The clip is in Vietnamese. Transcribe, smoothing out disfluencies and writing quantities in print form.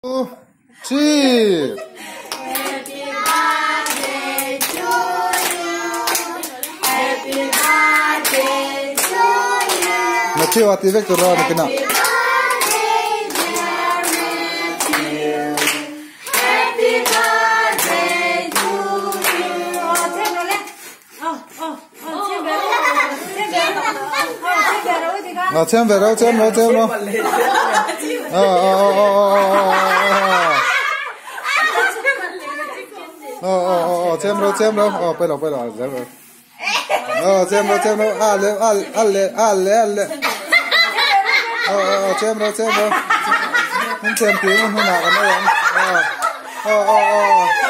Cheers. Happy birthday to you. Happy birthday to you. Mà chưa thì vector ra được nào. Happy birthday dear Matthew. Happy birthday to you. Thêm nữa lên. Thêm về đâu, thêm đâu. Xem đâu. Bây giờ xem đâu. Xem đâu. Ale. Xem đâu. Không xem tiếng không nào cái này.